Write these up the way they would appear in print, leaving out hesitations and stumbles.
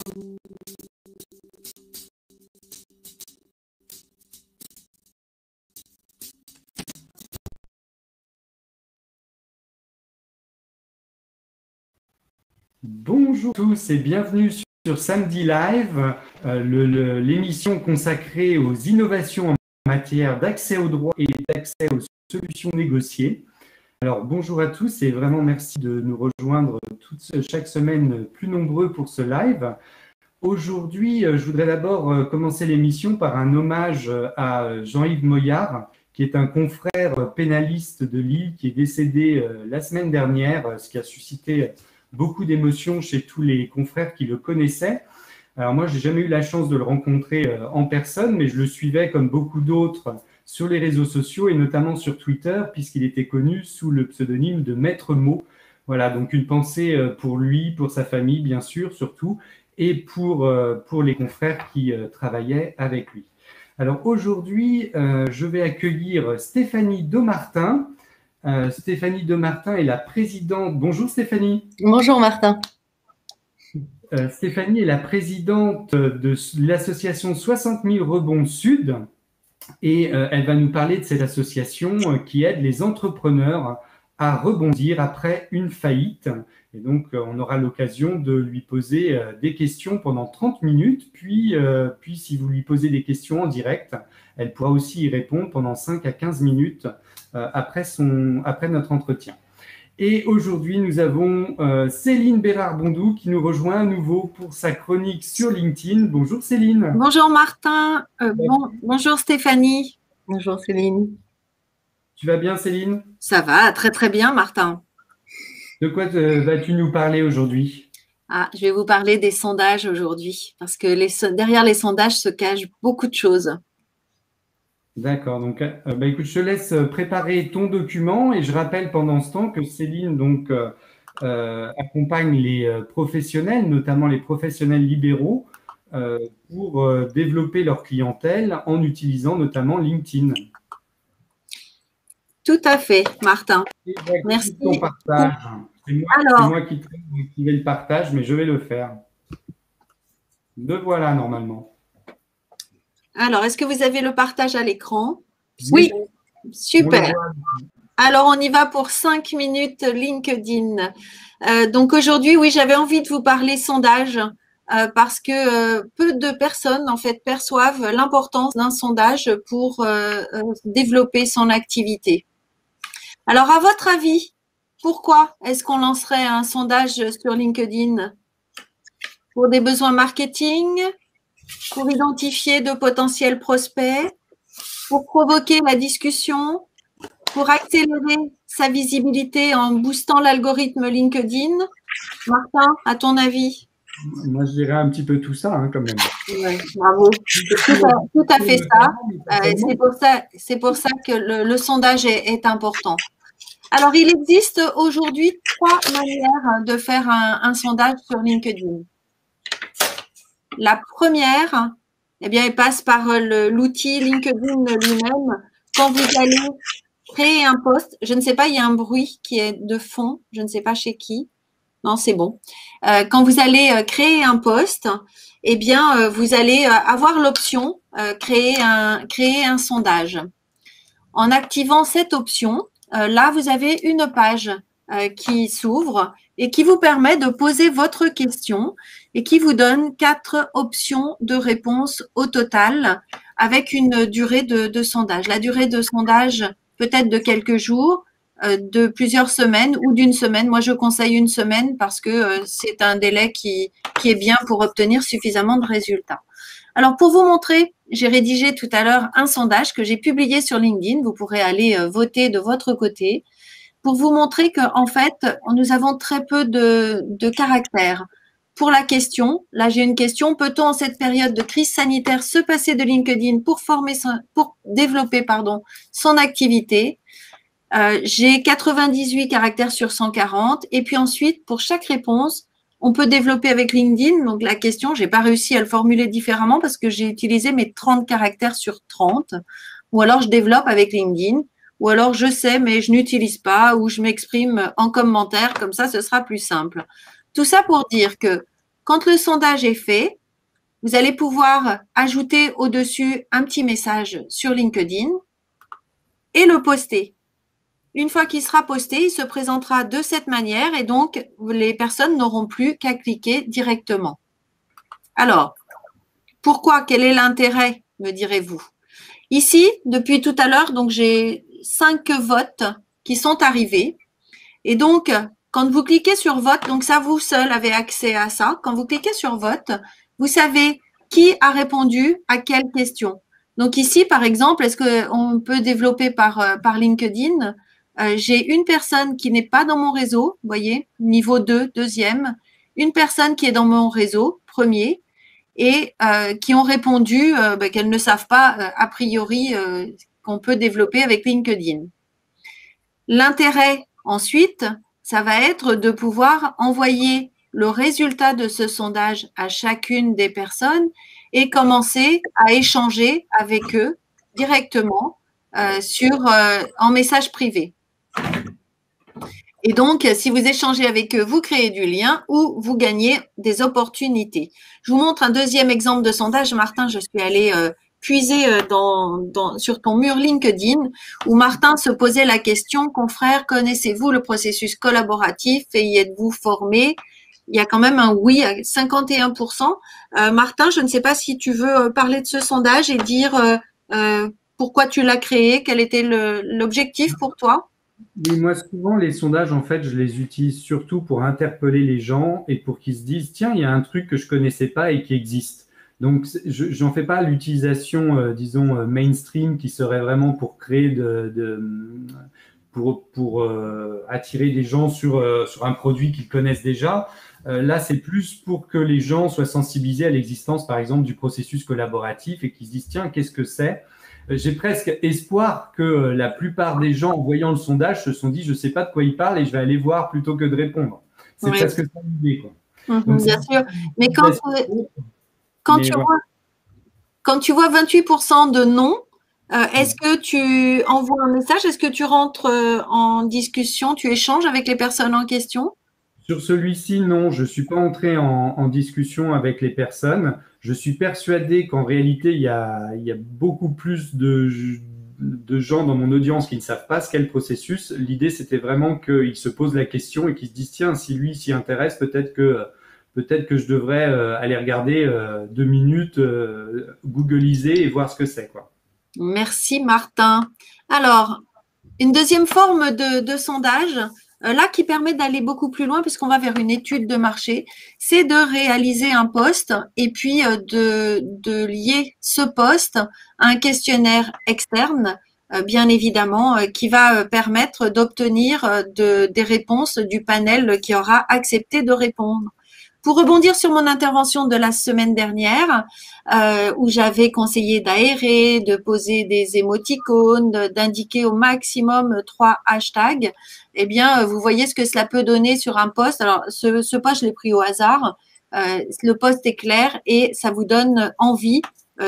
Bonjour à tous et bienvenue sur Samedi Live, l'émission consacrée aux innovations en matière d'accès au droit et d'accès aux solutions négociées. Alors bonjour à tous et vraiment merci de nous rejoindre chaque semaine plus nombreux pour ce live. Aujourd'hui, je voudrais d'abord commencer l'émission par un hommage à Jean-Yves Moyard, qui est un confrère pénaliste de Lille qui est décédé la semaine dernière, ce qui a suscité beaucoup d'émotions chez tous les confrères qui le connaissaient. Alors moi, je n'ai jamais eu la chance de le rencontrer en personne, mais je le suivais comme beaucoup d'autres sur les réseaux sociaux et notamment sur Twitter, puisqu'il était connu sous le pseudonyme de Maître Mot. Voilà, donc une pensée pour lui, pour sa famille, bien sûr, surtout, et pour les confrères qui travaillaient avec lui. Alors aujourd'hui, je vais accueillir Stéphanie Daumartin. Stéphanie Daumartin est la présidente. Bonjour Stéphanie. Bonjour Martin. Stéphanie est la présidente de l'association 60 000 rebonds Sud et elle va nous parler de cette association qui aide les entrepreneurs à rebondir après une faillite. Et donc, on aura l'occasion de lui poser des questions pendant 30 minutes. Puis, si vous lui posez des questions en direct, elle pourra aussi y répondre pendant 5 à 15 minutes après notre entretien. Et aujourd'hui, nous avons Céline Bérard-Bondou qui nous rejoint à nouveau pour sa chronique sur LinkedIn. Bonjour Céline. Bonjour Martin. Bonjour Stéphanie. Bonjour Céline. Tu vas bien Céline? Ça va, très très bien Martin. De quoi vas-tu nous parler aujourd'hui? Je vais vous parler des sondages aujourd'hui parce que derrière les sondages se cachent beaucoup de choses. D'accord, donc écoute, je te laisse préparer ton document et je rappelle pendant ce temps que Céline donc, accompagne les professionnels, notamment les professionnels libéraux, pour développer leur clientèle en utilisant notamment LinkedIn. Tout à fait, Martin. Merci de ton partage. C'est moi qui traite d'activer le partage, mais je vais le faire. Le voilà normalement. Alors, est-ce que vous avez le partage à l'écran? Oui, super. Alors, on y va pour 5 minutes LinkedIn. Donc, aujourd'hui, oui, j'avais envie de vous parler sondage parce que peu de personnes, en fait, perçoivent l'importance d'un sondage pour développer son activité. Alors, à votre avis, pourquoi est-ce qu'on lancerait un sondage sur LinkedIn? Pour des besoins marketing? Pour identifier de potentiels prospects, pour provoquer la discussion, pour accélérer sa visibilité en boostant l'algorithme LinkedIn. Martin, à ton avis? Moi, je dirais un petit peu tout ça, quand même. Ouais, bravo. Tout à fait ça. C'est pour ça que le sondage est important. Alors, il existe aujourd'hui 3 manières de faire un sondage sur LinkedIn. La première, elle passe par l'outil LinkedIn lui-même. Quand vous allez créer un post, je ne sais pas, il y a un bruit qui est de fond, je ne sais pas chez qui. Non, c'est bon. Quand vous allez créer un post, vous allez avoir l'option créer un sondage. En activant cette option, là, vous avez une page qui s'ouvre et qui vous permet de poser votre question et qui vous donne 4 options de réponse au total avec une durée de sondage. La durée de sondage peut être de quelques jours, de plusieurs semaines ou d'une semaine. Moi, je conseille une semaine parce que c'est un délai qui est bien pour obtenir suffisamment de résultats. Alors, pour vous montrer, j'ai rédigé tout à l'heure un sondage que j'ai publié sur LinkedIn. Vous pourrez aller voter de votre côté pour vous montrer qu'en fait, nous avons très peu de caractères. Pour la question, là j'ai une question, peut-on en cette période de crise sanitaire se passer de LinkedIn pour développer son activité? J'ai 98 caractères sur 140 et puis ensuite, pour chaque réponse, on peut développer avec LinkedIn. Donc la question, j'ai pas réussi à le formuler différemment parce que j'ai utilisé mes 30 caractères sur 30 ou alors je développe avec LinkedIn. Ou alors, je sais, mais je n'utilise pas, ou je m'exprime en commentaire, comme ça, ce sera plus simple. Tout ça pour dire que Quand le sondage est fait, vous allez pouvoir ajouter au-dessus un petit message sur LinkedIn et le poster. Une fois qu'il sera posté, il se présentera de cette manière et donc les personnes n'auront plus qu'à cliquer directement. Alors, pourquoi? Quel est l'intérêt, me direz-vous? Ici, depuis tout à l'heure, donc j'ai 5 votes qui sont arrivés. Et donc, quand vous cliquez sur vote, donc ça, vous seul avez accès à ça. Quand vous cliquez sur vote, vous savez qui a répondu à quelle question. Donc ici, par exemple, est-ce qu'on peut développer par LinkedIn? J'ai une personne qui n'est pas dans mon réseau, vous voyez, niveau 2, deuxième. Une personne qui est dans mon réseau, premier. Et qui ont répondu qu'elles ne savent pas a priori qu'on peut développer avec LinkedIn. L'intérêt ensuite, ça va être de pouvoir envoyer le résultat de ce sondage à chacune des personnes et commencer à échanger avec eux directement en message privé. Et donc, si vous échangez avec eux, vous créez du lien ou vous gagnez des opportunités. Je vous montre un deuxième exemple de sondage. Martin, je suis allée puiser sur ton mur LinkedIn où Martin se posait la question, confrère, connaissez-vous le processus collaboratif et y êtes-vous formé? Il y a quand même un oui à 51%. Martin, je ne sais pas si tu veux parler de ce sondage et dire pourquoi tu l'as créé, quel était l'objectif pour toi? Oui, moi, souvent, les sondages, en fait, je les utilise surtout pour interpeller les gens et pour qu'ils se disent, tiens, il y a un truc que je connaissais pas et qui existe. Donc, je n'en fais pas l'utilisation, disons, mainstream qui serait vraiment pour créer pour attirer des gens sur un produit qu'ils connaissent déjà. Là, c'est plus pour que les gens soient sensibilisés à l'existence, par exemple, du processus collaboratif et qu'ils se disent, tiens, qu'est-ce que c'est? J'ai presque espoir que la plupart des gens, en voyant le sondage, se sont dit, je ne sais pas de quoi il parle et je vais aller voir plutôt que de répondre. C'est presque ça l'idée, quoi. Donc, bien sûr. Mais quand tu vois 28% de non, est-ce que tu envoies un message? Est-ce que tu rentres en discussion? Tu échanges avec les personnes en question? Sur celui-ci, non, je ne suis pas entré en discussion avec les personnes. Je suis persuadé qu'en réalité, il y a beaucoup plus de gens dans mon audience qui ne savent pas ce qu'est le processus. L'idée, c'était vraiment qu'ils se posent la question et qu'ils se disent, tiens, si lui s'y intéresse, peut-être que je devrais aller regarder 2 minutes, googliser et voir ce que c'est, quoi. Merci Martin. Alors, une deuxième forme de sondage, là qui permet d'aller beaucoup plus loin puisqu'on va vers une étude de marché, c'est de réaliser un post et puis de lier ce post à un questionnaire externe, bien évidemment, qui va permettre d'obtenir des réponses du panel qui aura accepté de répondre. Pour rebondir sur mon intervention de la semaine dernière, où j'avais conseillé d'aérer, de poser des émoticônes, d'indiquer au maximum 3 hashtags, eh bien, vous voyez ce que cela peut donner sur un post. Alors, ce post, je l'ai pris au hasard. Le post est clair et ça vous donne envie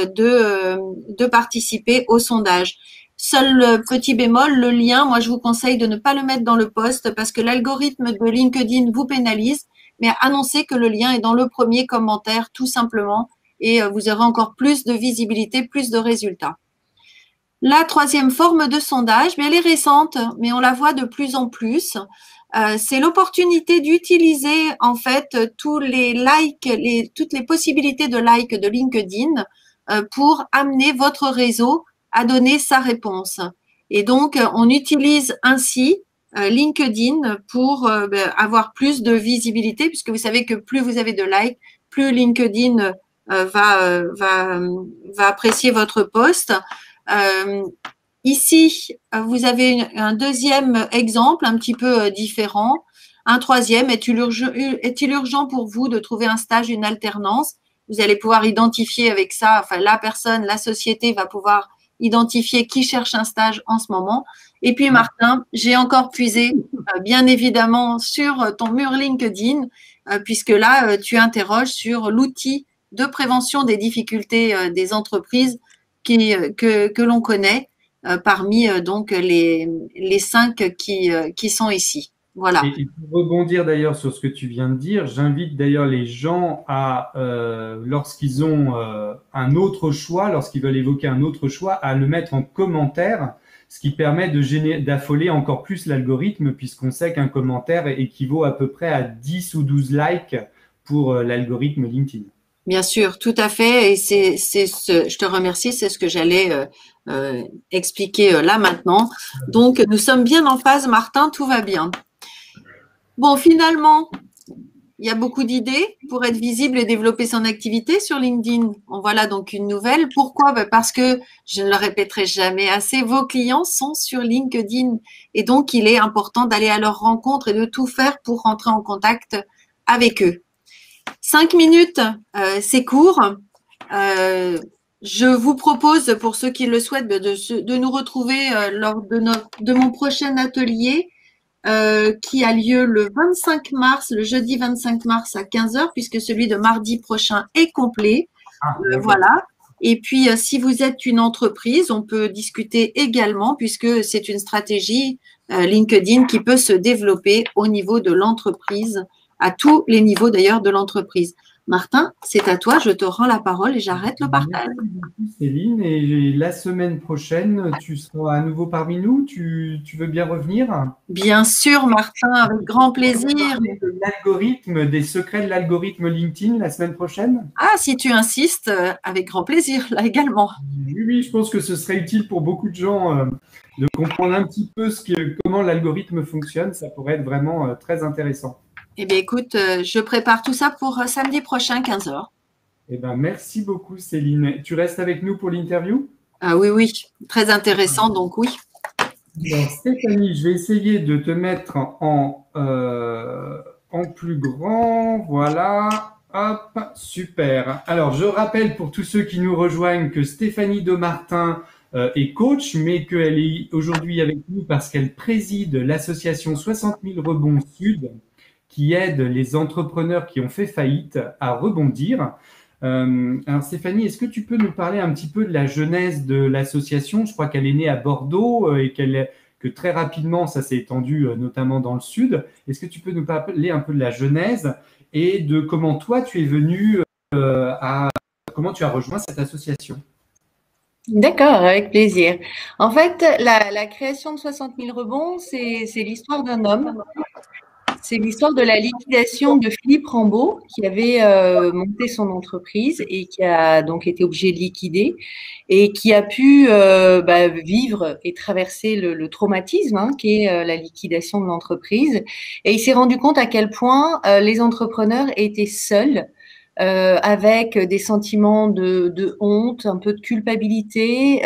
de participer au sondage. Seul petit bémol, le lien, moi, je vous conseille de ne pas le mettre dans le post parce que l'algorithme de LinkedIn vous pénalise, mais annoncez que le lien est dans le premier commentaire, tout simplement, et vous aurez encore plus de visibilité, plus de résultats. La troisième forme de sondage, elle est récente, mais on la voit de plus en plus. C'est l'opportunité d'utiliser en fait tous les likes, toutes les possibilités de like de LinkedIn pour amener votre réseau à donner sa réponse. Et donc, on utilise ainsi LinkedIn pour avoir plus de visibilité, puisque vous savez que plus vous avez de likes, plus LinkedIn va apprécier votre post. Ici, vous avez un deuxième exemple un petit peu différent. Un troisième, est-il urgent pour vous de trouver un stage, une alternance? Vous allez pouvoir identifier avec ça, enfin la personne, la société va pouvoir identifier qui cherche un stage en ce moment. Et puis Martin, j'ai encore puisé bien évidemment sur ton mur LinkedIn, puisque là, tu interroges sur l'outil de prévention des difficultés des entreprises que l'on connaît parmi donc les 5 qui sont ici. Voilà. Et pour rebondir d'ailleurs sur ce que tu viens de dire, j'invite d'ailleurs les gens à, lorsqu'ils ont un autre choix, lorsqu'ils veulent évoquer un autre choix, à le mettre en commentaire, ce qui permet d'affoler encore plus l'algorithme, puisqu'on sait qu'un commentaire équivaut à peu près à 10 ou 12 likes pour l'algorithme LinkedIn. Bien sûr, tout à fait. Et je te remercie, c'est ce que j'allais expliquer là maintenant. Donc, nous sommes bien en phase, Martin, tout va bien. Bon, finalement, il y a beaucoup d'idées pour être visible et développer son activité sur LinkedIn. En voilà donc une nouvelle. Pourquoi? Parce que, je ne le répéterai jamais assez, vos clients sont sur LinkedIn. Et donc, il est important d'aller à leur rencontre et de tout faire pour rentrer en contact avec eux. 5 minutes, c'est court. Je vous propose, pour ceux qui le souhaitent, de nous retrouver lors de mon prochain atelier qui a lieu le 25 mars, le jeudi 25 mars à 15 h, puisque celui de mardi prochain est complet. Voilà. Et puis, si vous êtes une entreprise, on peut discuter également, puisque c'est une stratégie LinkedIn qui peut se développer au niveau de l'entreprise, à tous les niveaux d'ailleurs de l'entreprise. Martin, c'est à toi, je te rends la parole et j'arrête le partage. Merci beaucoup, Céline. Et la semaine prochaine, tu seras à nouveau parmi nous. Tu veux bien revenir? Bien sûr, Martin, avec grand plaisir. On va parler de l'algorithme, des secrets de l'algorithme LinkedIn la semaine prochaine? Ah, si tu insistes, avec grand plaisir, là également. Oui, je pense que ce serait utile pour beaucoup de gens de comprendre un petit peu comment l'algorithme fonctionne. Ça pourrait être vraiment très intéressant. Eh bien, écoute, je prépare tout ça pour samedi prochain, 15 h. Eh ben, merci beaucoup, Céline. Tu restes avec nous pour l'interview? Ah oui, oui, très intéressant, donc oui. Bon, Stéphanie, je vais essayer de te mettre en plus grand. Voilà. Hop, super. Alors, je rappelle pour tous ceux qui nous rejoignent que Stéphanie Domartin est coach, mais qu'elle est aujourd'hui avec nous parce qu'elle préside l'association 60 000 rebonds Sud, qui aide les entrepreneurs qui ont fait faillite à rebondir. Alors Stéphanie, est-ce que tu peux nous parler un petit peu de la genèse de l'association? Je crois qu'elle est née à Bordeaux et que très rapidement ça s'est étendu notamment dans le sud. Est-ce que tu peux nous parler un peu de la genèse et de comment toi tu es venu comment tu as rejoint cette association? D'accord, avec plaisir. En fait, la création de 60 000 rebonds, c'est l'histoire d'un homme. C'est l'histoire de la liquidation de Philippe Rambaud, qui avait monté son entreprise et qui a donc été obligé de liquider et qui a pu vivre et traverser le traumatisme qui est la liquidation de l'entreprise. Et il s'est rendu compte à quel point les entrepreneurs étaient seuls, avec des sentiments de honte, un peu de culpabilité,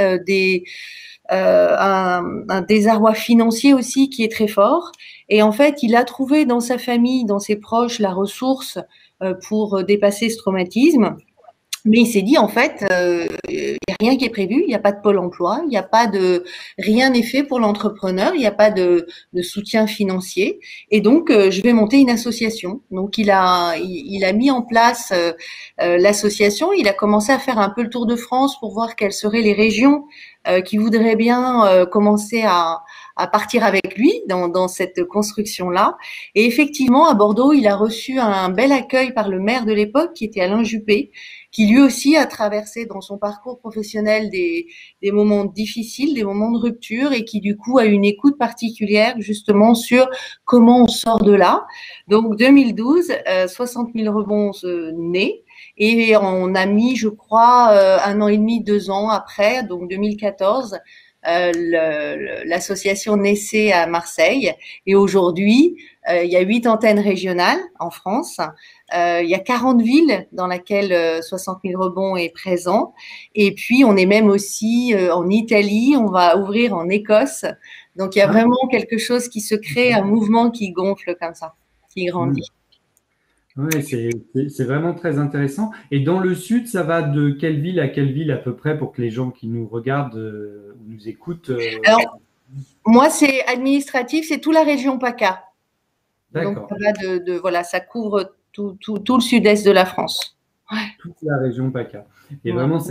un désarroi financier aussi qui est très fort. Et en fait, il a trouvé dans sa famille, dans ses proches, la ressource pour dépasser ce traumatisme. Mais il s'est dit, en fait, il n'y a rien qui est prévu, il n'y a pas de pôle emploi, il n'y a pas rien n'est fait pour l'entrepreneur, il n'y a pas de soutien financier. Et donc, je vais monter une association. Donc, il a mis en place l'association. Il a commencé à faire un peu le tour de France pour voir quelles seraient les régions qui voudraient bien commencer à partir avec lui dans cette construction-là. Et effectivement, à Bordeaux, il a reçu un bel accueil par le maire de l'époque, qui était Alain Juppé, qui lui aussi a traversé dans son parcours professionnel des moments difficiles, des moments de rupture, et qui du coup a une écoute particulière justement sur comment on sort de là. Donc 2012, 60 000 rebonds nés. Et on a mis, je crois, 1 an et demi, 2 ans après, donc 2014, l'association naissait à Marseille. Et aujourd'hui, il y a 8 antennes régionales en France. Il y a 40 villes dans lesquelles 60 000 rebonds est présent. Et puis, on est même aussi en Italie. On va ouvrir en Écosse. Donc, il y a vraiment quelque chose qui se crée, un mouvement qui gonfle comme ça, qui grandit. Oui, c'est vraiment très intéressant. Et dans le sud, ça va de quelle ville à quelle ville à peu près pour que les gens qui nous regardent ou nous écoutent Alors, moi, c'est administratif, c'est toute la région PACA. Donc, ça va voilà, ça couvre tout le sud-est de la France. Toute la région PACA. Et Ouais. vraiment,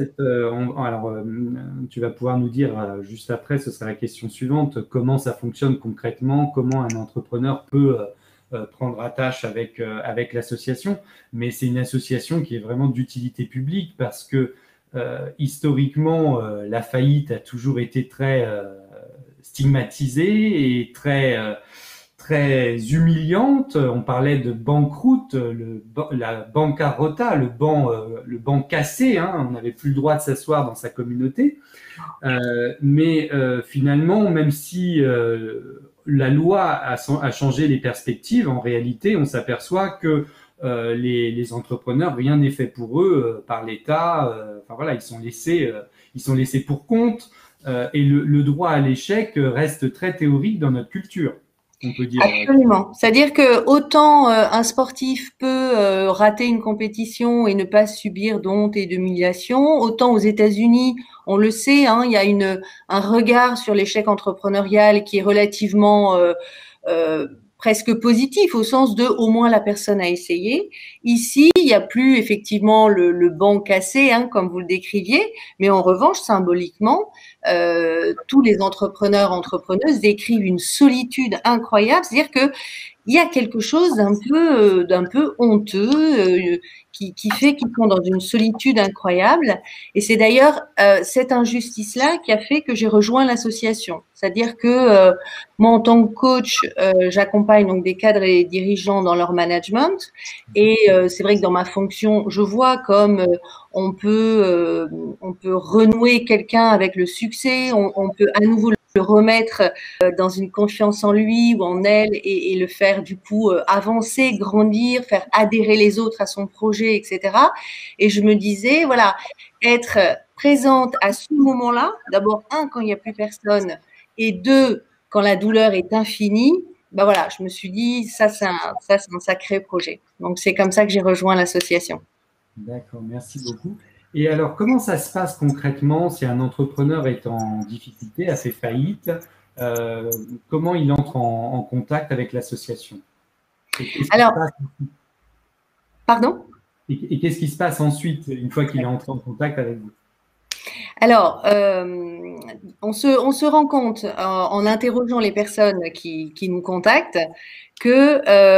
tu vas pouvoir nous dire juste après, ce sera la question suivante, comment ça fonctionne concrètement, comment un entrepreneur peut prendre attache avec l'association. Mais c'est une association qui est vraiment d'utilité publique parce que historiquement, la faillite a toujours été très stigmatisée et très humiliante. On parlait de banqueroute, la bancarota, le banc cassé. Hein, on n'avait plus le droit de s'asseoir dans sa communauté. Mais finalement, même si la loi a changé les perspectives, en réalité, on s'aperçoit que les entrepreneurs, rien n'est fait pour eux par l'État. Enfin voilà, ils sont laissés pour compte. Et le droit à l'échec reste très théorique dans notre culture. On peut dire. Absolument. C'est-à-dire que autant un sportif peut rater une compétition et ne pas subir d'honte et d'humiliation, autant aux États-Unis, on le sait, hein, il y a un regard sur l'échec entrepreneurial qui est relativement presque positif au sens de au moins la personne a essayé. Ici, il n'y a plus effectivement le banc cassé, hein, comme vous le décriviez, mais en revanche, symboliquement, tous les entrepreneuses décrivent une solitude incroyable, c'est-à-dire que il y a quelque chose d'un peu honteux qui fait qu'ils sont dans une solitude incroyable. Et c'est d'ailleurs cette injustice-là qui a fait que j'ai rejoint l'association. C'est-à-dire que moi, en tant que coach, j'accompagne donc des cadres et des dirigeants dans leur management. Et c'est vrai que dans ma fonction, je vois comme on peut renouer quelqu'un avec le succès, on peut à nouveau le remettre dans une confiance en lui ou en elle et le faire du coup avancer, grandir, faire adhérer les autres à son projet, etc. Et je me disais, voilà, être présente à ce moment-là, d'abord, quand il n'y a plus personne, et deux, quand la douleur est infinie, ben voilà, je me suis dit, ça c'est un sacré projet. Donc, c'est comme ça que j'ai rejoint l'association. D'accord, merci beaucoup. Et alors, comment ça se passe concrètement si un entrepreneur est en difficulté, a fait faillite, comment il entre en contact avec l'association? Alors, pardon? Et qu'est-ce qui se passe ensuite, une fois qu'il est entré en contact avec vous? Alors, on se rend compte en interrogeant les personnes qui nous contactent que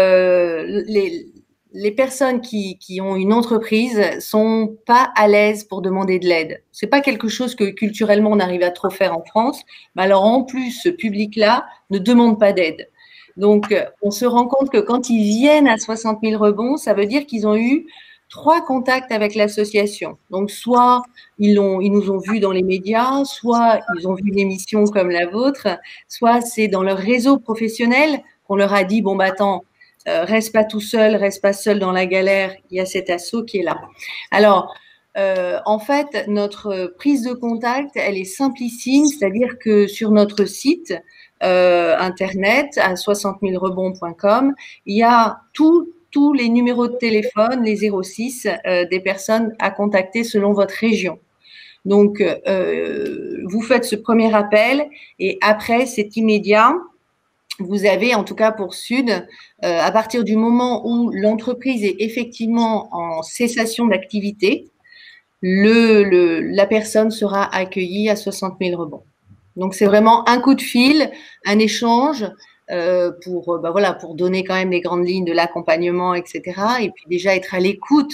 les personnes qui ont une entreprise sont pas à l'aise pour demander de l'aide. C'est pas quelque chose que culturellement on arrive à trop faire en France. Mais alors en plus, ce public-là ne demande pas d'aide. Donc, on se rend compte que quand ils viennent à 60 000 rebonds, ça veut dire qu'ils ont eu 3 contacts avec l'association. Donc, soit ils nous ont vus dans les médias, soit ils ont vu une émission comme la vôtre, soit c'est dans leur réseau professionnel qu'on leur a dit, bon, bah, attends, reste pas tout seul, reste pas seul dans la galère, il y a cet asso qui est là. Alors, en fait, notre prise de contact, elle est simplissime, c'est-à-dire que sur notre site internet à 60 000rebonds.com, il y a tous les numéros de téléphone, les 06 des personnes à contacter selon votre région. Donc, vous faites ce premier appel et après, c'est immédiat. Vous avez, en tout cas pour Sud, à partir du moment où l'entreprise est effectivement en cessation d'activité, la personne sera accueillie à 60 000 rebonds. Donc, c'est vraiment un coup de fil, un échange pour donner quand même les grandes lignes de l'accompagnement, etc. Et puis déjà être à l'écoute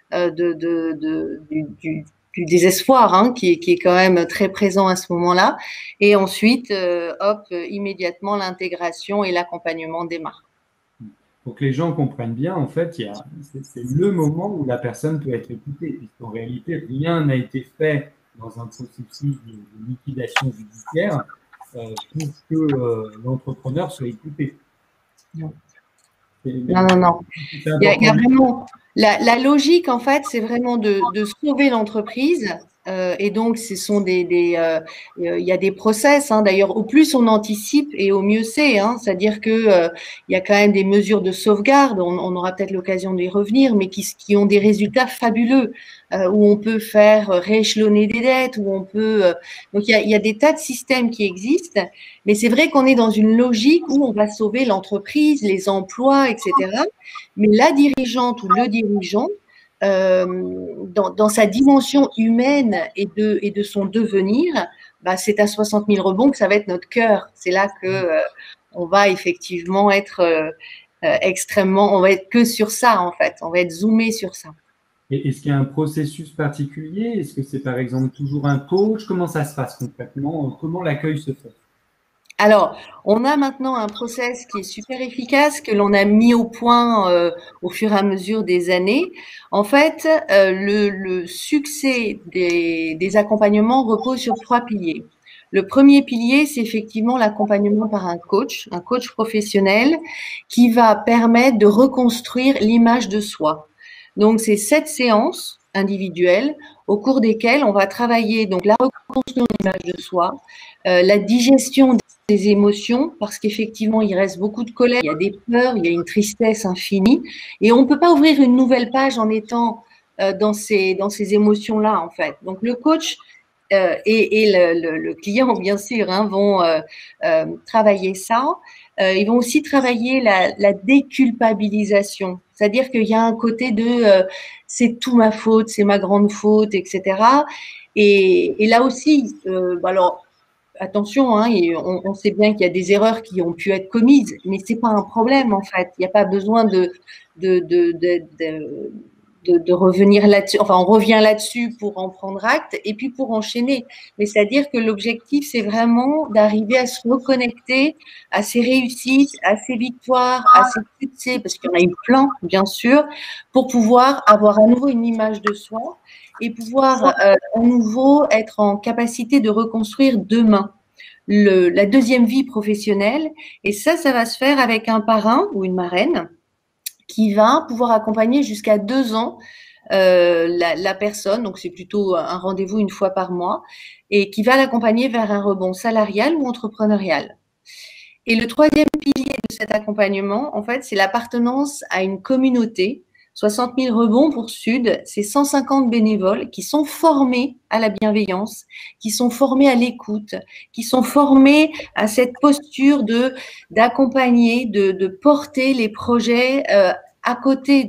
du désespoir hein, qui est quand même très présent à ce moment-là. Et ensuite, immédiatement, l'intégration et l'accompagnement démarrent. Pour que les gens comprennent bien, en fait, c'est le moment où la personne peut être écoutée, puisqu'en réalité, rien n'a été fait dans un processus de liquidation judiciaire pour que l'entrepreneur soit écouté. Non. Il y a vraiment la logique, en fait, c'est vraiment de sauver l'entreprise. Et donc, ce sont il y a des process. Hein, d'ailleurs, au plus on anticipe et au mieux c'est. Hein, c'est-à-dire que il y a quand même des mesures de sauvegarde. On aura peut-être l'occasion d'y revenir, mais qui ont des résultats fabuleux. Où on peut faire rééchelonner des dettes, où on peut. Donc, il y a des tas de systèmes qui existent. Mais c'est vrai qu'on est dans une logique où on va sauver l'entreprise, les emplois, etc. Mais la dirigeante ou le dirigeant dans sa dimension humaine et de son devenir, bah, c'est à 60 000 rebonds que ça va être notre cœur. C'est là que on va effectivement être extrêmement, on va être que sur ça en fait, on va être zoomé sur ça. Et est-ce qu'il y a un processus particulier? Est-ce que c'est par exemple toujours un coach? Comment ça se passe concrètement? Comment l'accueil se fait? Alors, on a maintenant un process qui est super efficace, que l'on a mis au point au fur et à mesure des années. En fait, le succès des accompagnements repose sur 3 piliers. Le premier pilier, c'est effectivement l'accompagnement par un coach professionnel qui va permettre de reconstruire l'image de soi. Donc, c'est 7 séances individuelles au cours desquelles on va travailler donc la reconstruction de l'image de soi, la digestion des émotions, parce qu'effectivement, il reste beaucoup de colère, il y a des peurs, il y a une tristesse infinie, et on ne peut pas ouvrir une nouvelle page en étant dans ces émotions-là, en fait. Donc, le coach et le client, bien sûr, hein, vont travailler ça. Ils vont aussi travailler la déculpabilisation, c'est-à-dire qu'il y a un côté de c'est tout ma faute, c'est ma grande faute, etc. Et là aussi, alors, attention, hein, on sait bien qu'il y a des erreurs qui ont pu être commises, mais c'est pas un problème en fait. Il n'y a pas besoin de revenir là-dessus. Enfin, on revient là-dessus pour en prendre acte et puis pour enchaîner. Mais c'est-à-dire que l'objectif, c'est vraiment d'arriver à se reconnecter à ses réussites, à ses victoires, à ses succès, parce qu'il y en a eu plein, bien sûr, pour pouvoir avoir à nouveau une image de soi et pouvoir à nouveau être en capacité de reconstruire demain la deuxième vie professionnelle. Et ça va se faire avec un parrain ou une marraine qui va pouvoir accompagner jusqu'à 2 ans la personne. Donc, c'est plutôt un rendez-vous une fois par mois et qui va l'accompagner vers un rebond salarial ou entrepreneurial. Et le troisième pilier de cet accompagnement, en fait, c'est l'appartenance à une communauté. 60 000 rebonds pour Sud, c'est 150 bénévoles qui sont formés à la bienveillance, qui sont formés à l'écoute, qui sont formés à cette posture d'accompagner, de porter les projets à côté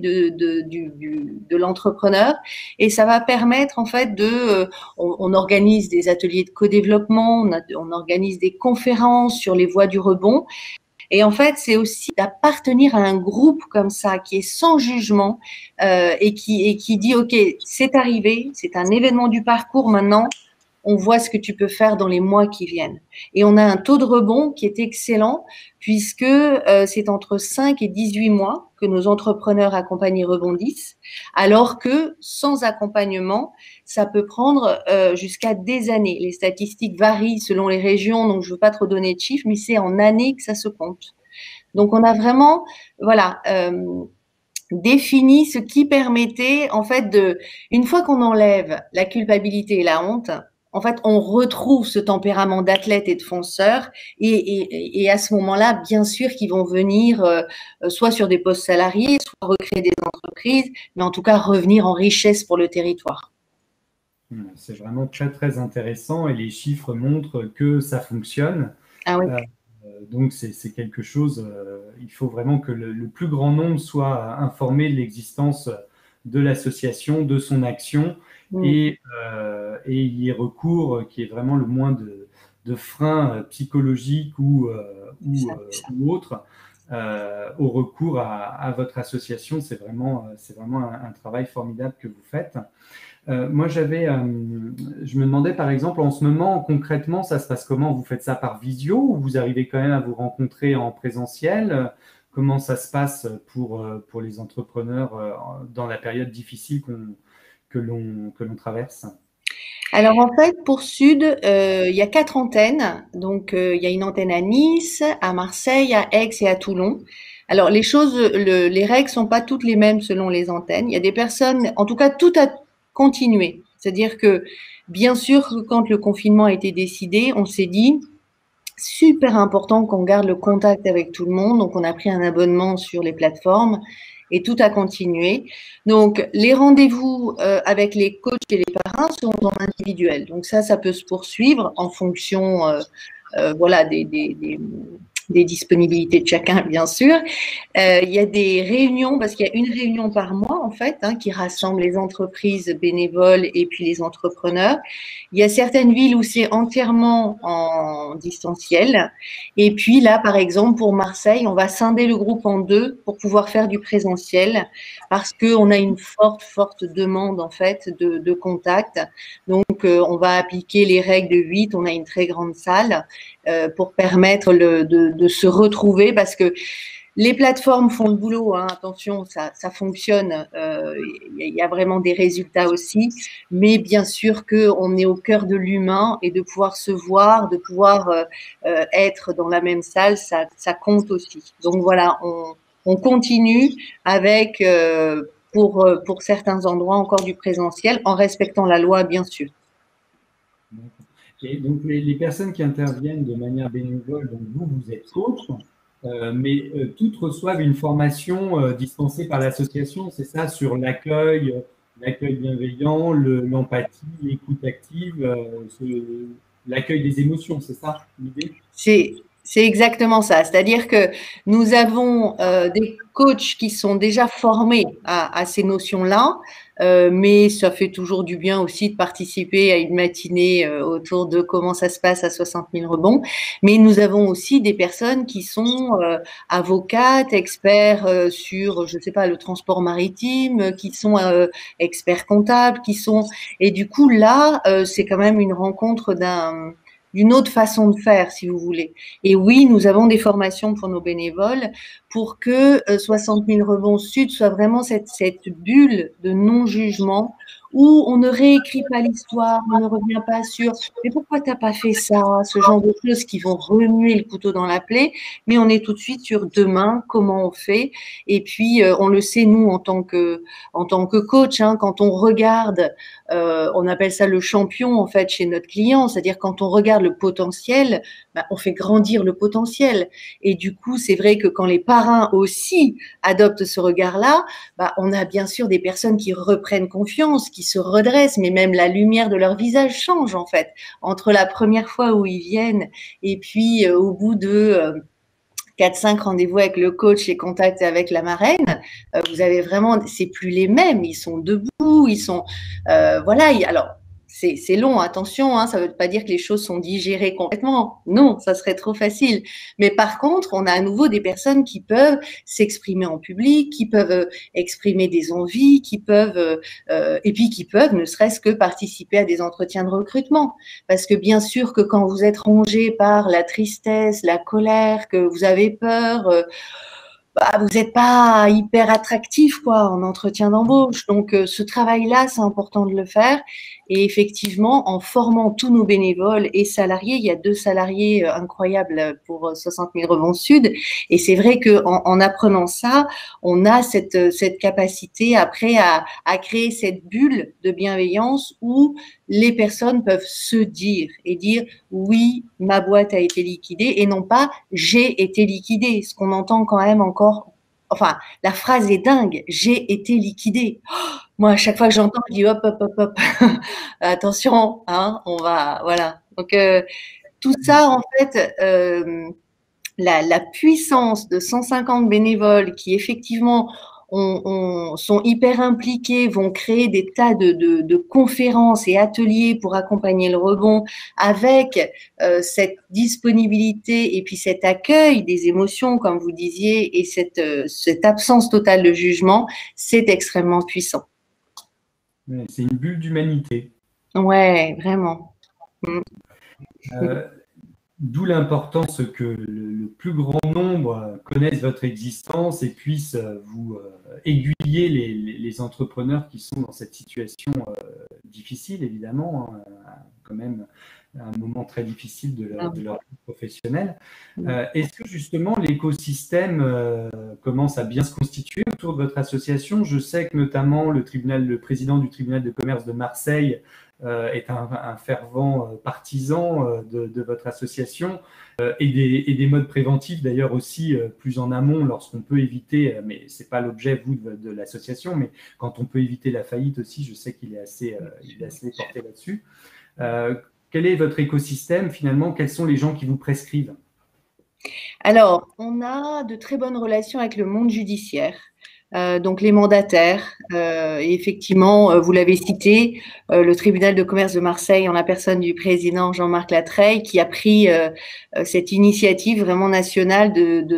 de l'entrepreneur. Et ça va permettre en fait on organise des ateliers de co-développement, on organise des conférences sur les voies du rebond. Et en fait, c'est aussi d'appartenir à un groupe comme ça, qui est sans jugement et qui dit, OK, c'est arrivé, c'est un événement du parcours maintenant, on voit ce que tu peux faire dans les mois qui viennent. Et on a un taux de rebond qui est excellent puisque c'est entre 5 et 18 mois que nos entrepreneurs accompagnés rebondissent, alors que sans accompagnement, ça peut prendre jusqu'à des années. Les statistiques varient selon les régions, donc je ne veux pas trop donner de chiffres, mais c'est en années que ça se compte. Donc on a vraiment, voilà, défini ce qui permettait en fait une fois qu'on enlève la culpabilité et la honte, en fait, on retrouve ce tempérament d'athlète et de fonceur et à ce moment-là, bien sûr qu'ils vont venir soit sur des postes salariés, soit recréer des entreprises, mais en tout cas revenir en richesse pour le territoire. C'est vraiment très, très intéressant et les chiffres montrent que ça fonctionne. Ah oui. Donc, c'est quelque chose, il faut vraiment que le plus grand nombre soit informé de l'existence de l'association, de son action et y ait recours, qui est vraiment le moins de freins psychologiques ou autres au recours à votre association. C'est vraiment un travail formidable que vous faites. Moi, je me demandais par exemple, en ce moment, concrètement, ça se passe comment? Vous faites ça par visio ou vous arrivez quand même à vous rencontrer en présentiel? Comment ça se passe pour les entrepreneurs dans la période difficile que l'on traverse? Alors en fait, pour Sud, il y a 4 antennes. Donc il y a une antenne à Nice, à Marseille, à Aix et à Toulon. Alors les règles sont pas toutes les mêmes selon les antennes. Il y a des personnes, en tout cas, tout a continué. C'est-à-dire que bien sûr, quand le confinement a été décidé, on s'est dit super important qu'on garde le contact avec tout le monde. Donc on a pris un abonnement sur les plateformes. Et tout a continué. Donc, les rendez-vous avec les coachs et les parrains sont en individuel. Donc ça peut se poursuivre en fonction voilà, des des disponibilités de chacun, bien sûr. Il y a des réunions, parce qu'il y a une réunion par mois, en fait, qui rassemble les entreprises bénévoles et puis les entrepreneurs. Il y a certaines villes où c'est entièrement en distanciel. Et puis là, par exemple, pour Marseille, on va scinder le groupe en deux pour pouvoir faire du présentiel, parce qu'on a une forte demande, en fait, de contact. Donc, on va appliquer les règles de 8. On a une très grande salle pour permettre de se retrouver, parce que les plateformes font le boulot, attention, ça fonctionne, il y a vraiment des résultats aussi, mais bien sûr qu'on est au cœur de l'humain et de pouvoir se voir, de pouvoir être dans la même salle, ça compte aussi. Donc voilà, on continue avec, pour certains endroits, encore du présentiel, en respectant la loi, bien sûr. Et donc, les personnes qui interviennent de manière bénévole, donc vous êtes coach, mais toutes reçoivent une formation dispensée par l'association, c'est ça, sur l'accueil bienveillant, l'empathie, l'écoute active, l'accueil des émotions, c'est ça l'idée? C'est exactement ça. C'est-à-dire que nous avons des coachs qui sont déjà formés à ces notions-là, mais ça fait toujours du bien aussi de participer à une matinée autour de comment ça se passe à 60 000 rebonds. Mais nous avons aussi des personnes qui sont avocates, experts sur, je ne sais pas, le transport maritime, qui sont experts comptables, qui sont… Et du coup, là, c'est quand même une rencontre d'une autre façon de faire, si vous voulez. Et oui, nous avons des formations pour nos bénévoles pour que 60 000 rebonds sud soit vraiment cette bulle de non-jugement où on ne réécrit pas l'histoire, on ne revient pas sur « mais pourquoi tu n'as pas fait ça ?» ce genre de choses qui vont remuer le couteau dans la plaie, mais on est tout de suite sur demain, comment on fait. Et puis, on le sait, nous, en tant que coach, quand on regarde, on appelle ça le champion, en fait, chez notre client, c'est-à-dire quand on regarde le potentiel, on fait grandir le potentiel. Et du coup, c'est vrai que quand les parrains aussi adoptent ce regard-là, on a bien sûr des personnes qui reprennent confiance, qui se redressent, mais même la lumière de leur visage change, en fait, entre la première fois où ils viennent et puis au bout de 4-5 rendez-vous avec le coach et contact avec la marraine, vous avez vraiment, c'est plus les mêmes, ils sont debout, ils sont, voilà, alors c'est long, attention, ça ne veut pas dire que les choses sont digérées complètement, non, ça serait trop facile, mais par contre, on a à nouveau des personnes qui peuvent s'exprimer en public, qui peuvent exprimer des envies, qui peuvent, et puis qui peuvent ne serait-ce que participer à des entretiens de recrutement, parce que bien sûr que quand vous êtes rongé par la tristesse, la colère, que vous avez peur, vous n'êtes pas hyper attractif en entretien d'embauche. Donc, ce travail-là, c'est important de le faire. Et effectivement, en formant tous nos bénévoles et salariés, il y a 2 salariés incroyables pour 60 000 rebonds sud. Et c'est vrai qu'en apprenant ça, on a cette capacité après à créer cette bulle de bienveillance où les personnes peuvent se dire et dire oui, ma boîte a été liquidée et non pas j'ai été liquidée. Ce qu'on entend quand même encore, enfin, la phrase est dingue, j'ai été liquidée. Oh, moi, à chaque fois que j'entends, je dis hop, hop, hop, hop, attention, on va, voilà. Donc, tout ça, en fait, la puissance de 150 bénévoles qui effectivement sont hyper impliqués, vont créer des tas de conférences et ateliers pour accompagner le rebond avec cette disponibilité et puis cet accueil des émotions, comme vous disiez, et cette absence totale de jugement, c'est extrêmement puissant. C'est une bulle d'humanité. Ouais, vraiment. D'où l'importance que le plus grand nombre connaisse votre existence et puisse vous aiguiller les entrepreneurs qui sont dans cette situation difficile, évidemment, quand même un moment très difficile de leur vie professionnelle. Est-ce que justement l'écosystème commence à bien se constituer autour de votre association? Je sais que notamment le président du tribunal de commerce de Marseille est un fervent partisan de votre association et des modes préventifs d'ailleurs aussi plus en amont lorsqu'on peut éviter, mais ce n'est pas l'objet vous de l'association, mais quand on peut éviter la faillite aussi, je sais qu'il est assez porté là-dessus. Quel est votre écosystème finalement? Quels sont les gens qui vous prescrivent? Alors, on a de très bonnes relations avec le monde judiciaire. Donc les mandataires, et effectivement, vous l'avez cité, le tribunal de commerce de Marseille, en la personne du président Jean-Marc Latreille, qui a pris cette initiative vraiment nationale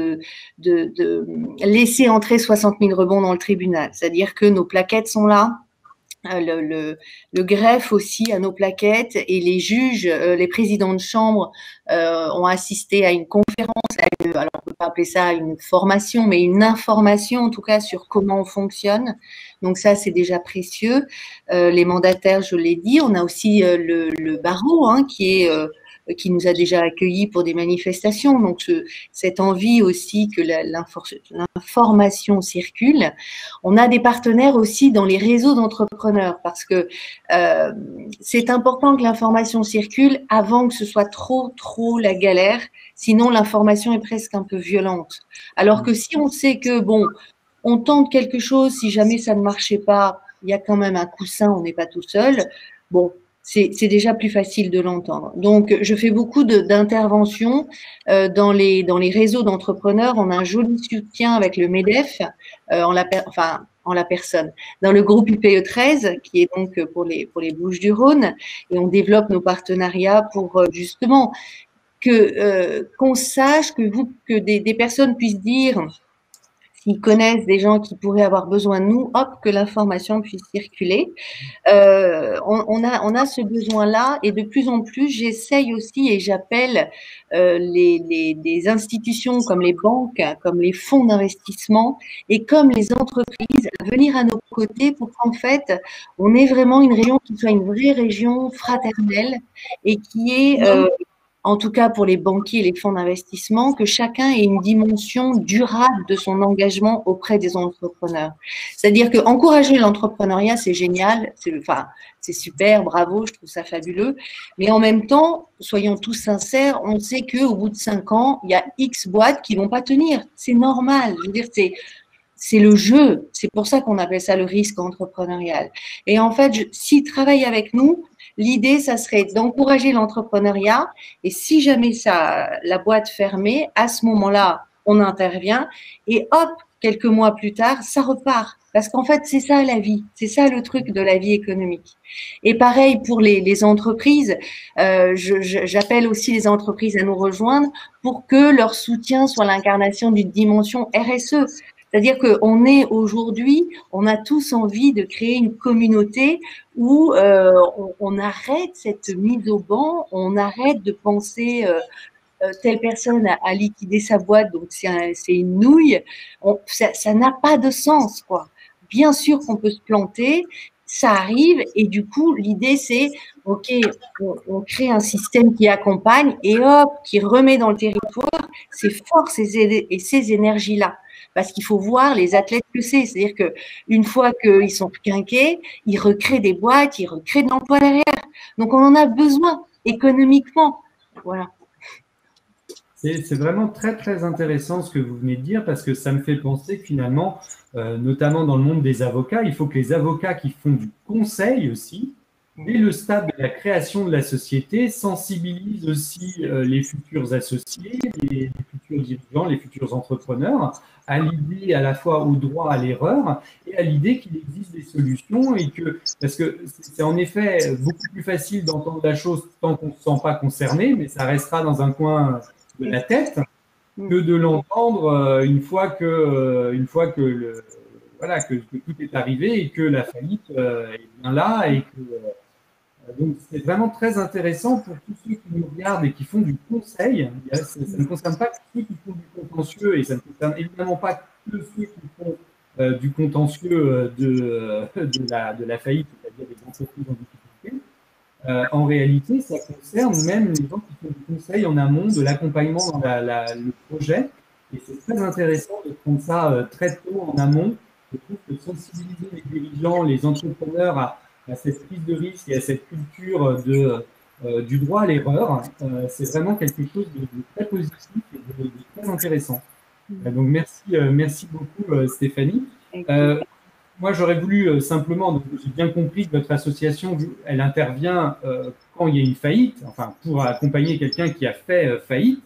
de laisser entrer 60 000 rebonds dans le tribunal. C'est-à-dire que nos plaquettes sont là. Le greffe aussi à nos plaquettes et les juges, les présidents de chambre ont assisté à une conférence, alors on ne peut pas appeler ça une formation, mais une information en tout cas sur comment on fonctionne. Donc ça, c'est déjà précieux. Les mandataires, je l'ai dit, on a aussi le barreau qui nous a déjà accueillis pour des manifestations. Donc cette envie aussi que l'information circule. On a des partenaires aussi dans les réseaux d'entrepreneurs parce que c'est important que l'information circule avant que ce soit trop la galère. Sinon, l'information est presque un peu violente. Alors que si on sait que, bon, on tente quelque chose, si jamais ça ne marchait pas, il y a quand même un coussin, on n'est pas tout seul. Bon, c'est déjà plus facile de l'entendre. Donc, je fais beaucoup d'interventions dans les réseaux d'entrepreneurs. On a un joli soutien avec le MEDEF, en la personne. Dans le groupe IPE 13, qui est donc pour les Bouches-du-Rhône, et on développe nos partenariats pour justement qu'on sache que des personnes puissent dire s'ils connaissent des gens qui pourraient avoir besoin de nous, hop, que l'information puisse circuler. On a ce besoin-là et de plus en plus, j'essaye aussi et j'appelle des institutions comme les banques, comme les fonds d'investissement et comme les entreprises à venir à nos côtés pour qu'en fait, on ait vraiment une région qui soit une vraie région fraternelle et qui est en tout cas pour les banquiers et les fonds d'investissement, que chacun ait une dimension durable de son engagement auprès des entrepreneurs. C'est-à-dire que encourager l'entrepreneuriat, c'est génial, c'est super, bravo, je trouve ça fabuleux. Mais en même temps, soyons tous sincères, on sait qu'au bout de 5 ans, il y a X boîtes qui vont pas tenir. C'est normal. Je veux dire, c'est le jeu. C'est pour ça qu'on appelle ça le risque entrepreneurial. Et en fait, s'ils travaillent avec nous, l'idée, ça serait d'encourager l'entrepreneuriat. Et si jamais la boîte fermait, à ce moment-là, on intervient. Et hop, quelques mois plus tard, ça repart. Parce qu'en fait, c'est ça la vie. C'est ça le truc de la vie économique. Et pareil pour les entreprises. J'appelle aussi les entreprises à nous rejoindre pour que leur soutien soit l'incarnation d'une dimension RSE. C'est-à-dire qu'on est aujourd'hui, on a tous envie de créer une communauté où on arrête cette mise au banc, on arrête de penser telle personne a liquidé sa boîte, donc c'est une nouille. Ça n'a pas de sens, quoi. Bien sûr qu'on peut se planter, ça arrive, et du coup, l'idée c'est, ok, on crée un système qui accompagne et hop, qui remet dans le territoire ces forces et ces énergies-là. Parce qu'il faut voir les athlètes que c'est-à-dire qu'une fois qu'ils sont quinqués, ils recréent des boîtes, ils recréent de l'emploi derrière. Donc on en a besoin économiquement. Voilà. C'est vraiment très, très intéressant ce que vous venez de dire parce que ça me fait penser que finalement, notamment dans le monde des avocats, il faut que les avocats qui font du conseil aussi, dès le stade de la création de la société, sensibilisent aussi les futurs associés, les futurs dirigeants, les futurs entrepreneurs à l'idée à la fois au droit à l'erreur et à l'idée qu'il existe des solutions et parce que c'est en effet beaucoup plus facile d'entendre la chose tant qu'on ne se sent pas concerné, mais ça restera dans un coin de la tête que de l'entendre une fois que tout est arrivé et que la faillite est bien là et que donc c'est vraiment très intéressant pour tous ceux qui nous regardent et qui font du conseil. Ça ne concerne pas que ceux qui font du contentieux et ça ne concerne évidemment pas que ceux qui font du contentieux de la faillite, c'est-à-dire des entreprises en difficulté. En réalité, ça concerne même les gens qui font du conseil en amont, de l'accompagnement dans le projet. Et c'est très intéressant de prendre ça très tôt en amont. Je trouve que sensibiliser les dirigeants, les entrepreneurs à cette prise de risque et à cette culture du droit à l'erreur, c'est vraiment quelque chose de très positif et de très intéressant. Donc merci beaucoup Stéphanie. Moi, j'aurais voulu simplement, donc j'ai bien compris que votre association, elle intervient quand il y a une faillite, enfin pour accompagner quelqu'un qui a fait faillite.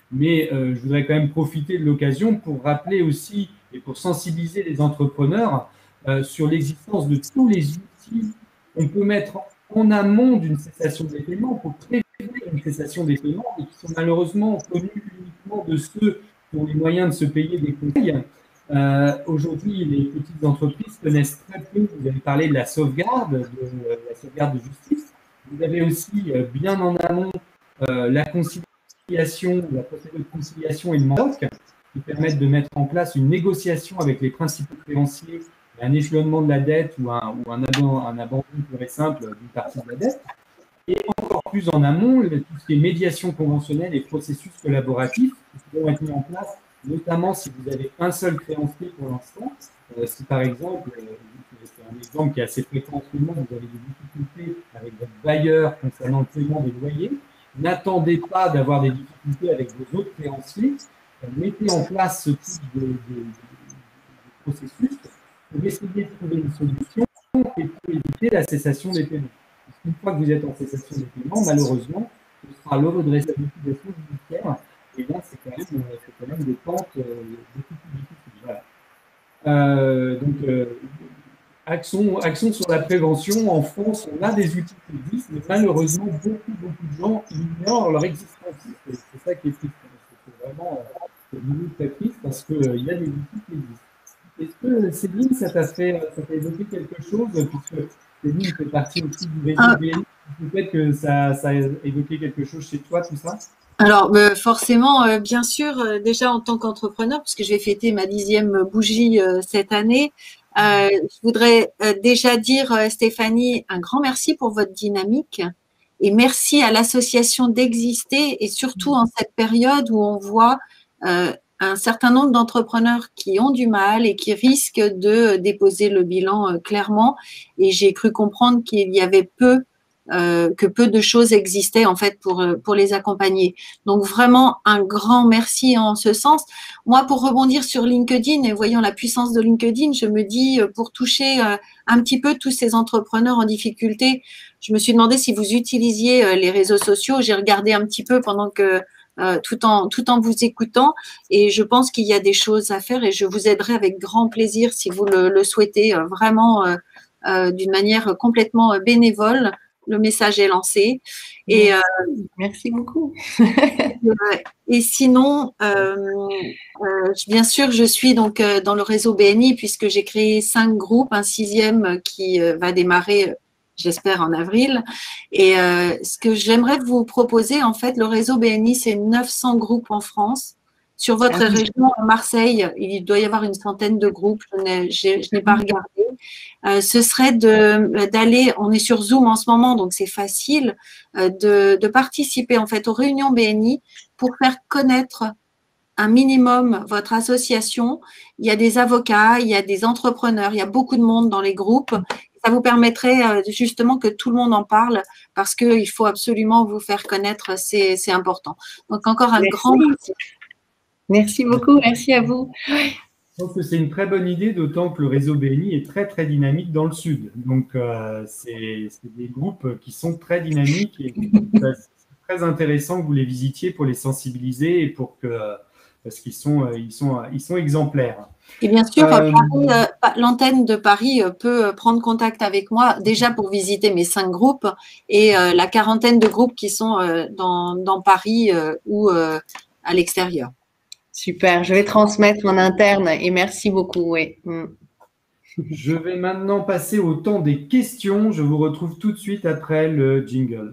mais je voudrais quand même profiter de l'occasion pour rappeler aussi et pour sensibiliser les entrepreneurs sur l'existence de tous les outils qu'on peut mettre en amont d'une cessation des paiements pour prévenir une cessation des paiements et qui sont malheureusement connus uniquement de ceux qui ont les moyens de se payer des conseils. Aujourd'hui, les petites entreprises connaissent très peu. Vous avez parlé de la sauvegarde de justice. Vous avez aussi bien en amont la conciliation, la procédure de conciliation et le mandat qui permettent de mettre en place une négociation avec les principaux créanciers, un échelonnement de la dette ou un abandon pur et simple d'une partie de la dette. Et encore plus en amont, tout ce qui est médiation conventionnelle et processus collaboratifs qui vont être mis en place, notamment si vous avez un seul créancier pour l'instant. Si par exemple, c'est un exemple qui est assez fréquent en ce moment, vous avez des difficultés avec votre bailleur concernant le paiement des loyers, n'attendez pas d'avoir des difficultés avec vos autres créanciers, mettez en place ce type de processus pour essayer de trouver une solution et pour éviter la cessation des paiements. Parce qu'une fois que vous êtes en cessation des paiements, malheureusement, ce sera le redressement de liquidation judiciaire. Et là, c'est quand même des pentes beaucoup plus difficiles. Voilà. Accent sur la prévention. En France, on a des outils qui existent, mais malheureusement, beaucoup de gens ignorent leur existence. C'est ça qui est triste. C'est vraiment très triste parce qu'il y a des outils qui existent. Est-ce que, Céline, ça t'a évoqué quelque chose, puisque Céline fait partie aussi du réseau BNI, peut-être que ça a évoqué quelque chose chez toi, tout ça? Alors, forcément, bien sûr, déjà en tant qu'entrepreneur, puisque je vais fêter ma 10e bougie cette année, je voudrais déjà dire, Stéphanie, un grand merci pour votre dynamique et merci à l'association d'exister et surtout en cette période où on voit un certain nombre d'entrepreneurs qui ont du mal et qui risquent de déposer le bilan clairement. Et j'ai cru comprendre qu'il y avait que peu de choses existaient en fait pour les accompagner. Donc vraiment un grand merci en ce sens. Moi, pour rebondir sur LinkedIn et voyant la puissance de LinkedIn, je me dis pour toucher un petit peu tous ces entrepreneurs en difficulté, je me suis demandé si vous utilisiez les réseaux sociaux. J'ai regardé un petit peu pendant que tout en vous écoutant et je pense qu'il y a des choses à faire et je vous aiderai avec grand plaisir si vous le souhaitez vraiment d'une manière complètement bénévole. Le message est lancé. Et, merci beaucoup. Et sinon, bien sûr, je suis donc dans le réseau BNI puisque j'ai créé 5 groupes, un 6e qui va démarrer, j'espère, en avril. Et ce que j'aimerais vous proposer, en fait, le réseau BNI, c'est 900 groupes en France. Sur votre région, à Marseille, il doit y avoir une centaine de groupes. Je n'ai pas regardé. Ce serait d'aller, on est sur Zoom en ce moment, donc c'est facile, de participer en fait aux réunions BNI pour faire connaître un minimum votre association. Il y a des avocats, il y a des entrepreneurs, il y a beaucoup de monde dans les groupes. Ça vous permettrait justement que tout le monde en parle parce qu'il faut absolument vous faire connaître, c'est important. Donc encore un grand merci. Merci beaucoup, merci à vous. Je pense que c'est une très bonne idée, d'autant que le réseau BNI est très, très dynamique dans le Sud. Donc, c'est des groupes qui sont très dynamiques et c'est très intéressant que vous les visitiez pour les sensibiliser et parce qu'ils sont exemplaires. Et bien sûr, l'antenne de Paris peut prendre contact avec moi déjà pour visiter mes 5 groupes et la quarantaine de groupes qui sont dans Paris ou à l'extérieur. Super, je vais transmettre en interne et merci beaucoup. Oui. Je vais maintenant passer au temps des questions. Je vous retrouve tout de suite après le jingle.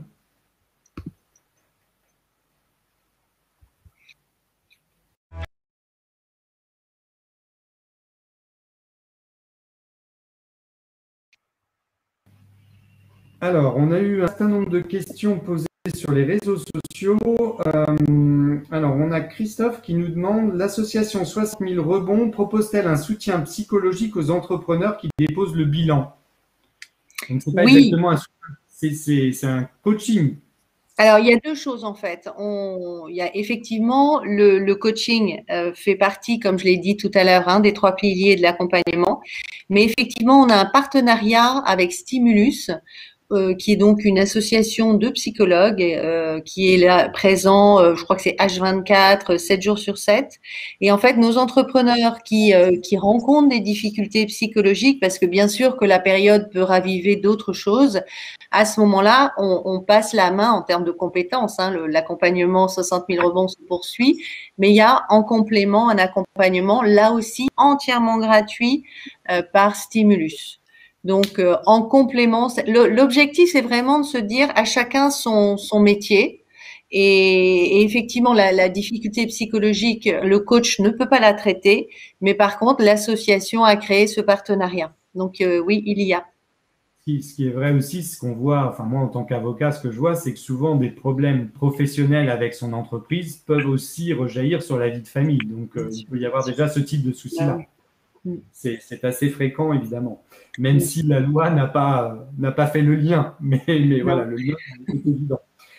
Alors, on a eu un certain nombre de questions posées sur les réseaux sociaux. Alors, on a Christophe qui nous demande: l'association 60 000 rebonds propose-t-elle un soutien psychologique aux entrepreneurs qui déposent le bilan? Donc, c'est pas exactement un soutien, c'est un coaching. Alors, il y a 2 choses en fait. Il y a effectivement le coaching fait partie, comme je l'ai dit tout à l'heure, des 3 piliers de l'accompagnement. Mais effectivement, on a un partenariat avec Stimulus qui est donc une association de psychologues qui est là présent, je crois que c'est H24, 7 jours sur 7. Et en fait, nos entrepreneurs qui rencontrent des difficultés psychologiques, parce que bien sûr que la période peut raviver d'autres choses, à ce moment-là, on passe la main en termes de compétences. Hein, l'accompagnement 60 000 rebonds se poursuit, mais il y a en complément un accompagnement, là aussi, entièrement gratuit par Stimulus. Donc, en complément, l'objectif, c'est vraiment de se dire à chacun son métier. Et effectivement, la difficulté psychologique, le coach ne peut pas la traiter, mais par contre, l'association a créé ce partenariat. Donc, oui, il y a. Ce qui est vrai aussi, ce qu'on voit, enfin moi en tant qu'avocat, ce que je vois, c'est que souvent des problèmes professionnels avec son entreprise peuvent aussi rejaillir sur la vie de famille. Donc, il peut y avoir déjà ce type de souci-là. C'est assez fréquent, évidemment. Même si la loi n'a pas fait le lien. Mais voilà, le lien est évident.